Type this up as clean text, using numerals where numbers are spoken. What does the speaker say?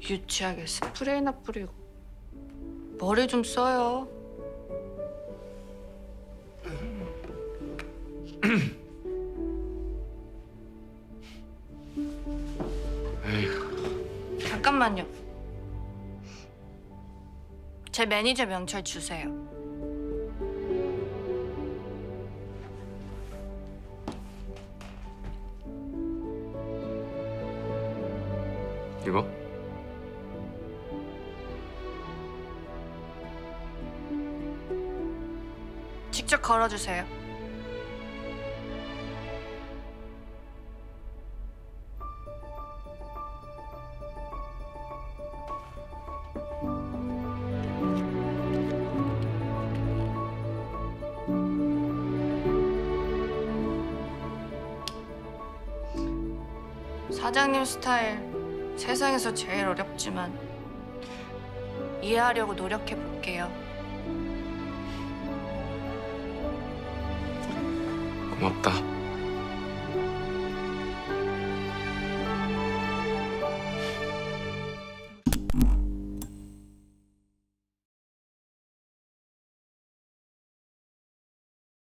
유치하게 스프레이나 뿌리고. 머리 좀 써요. 잠깐만요. 제 매니저 명찰 주세요. 이거? 직접 걸어주세요. 사장님 스타일 세상에서 제일 어렵지만 이해하려고 노력해볼게요. 고맙다.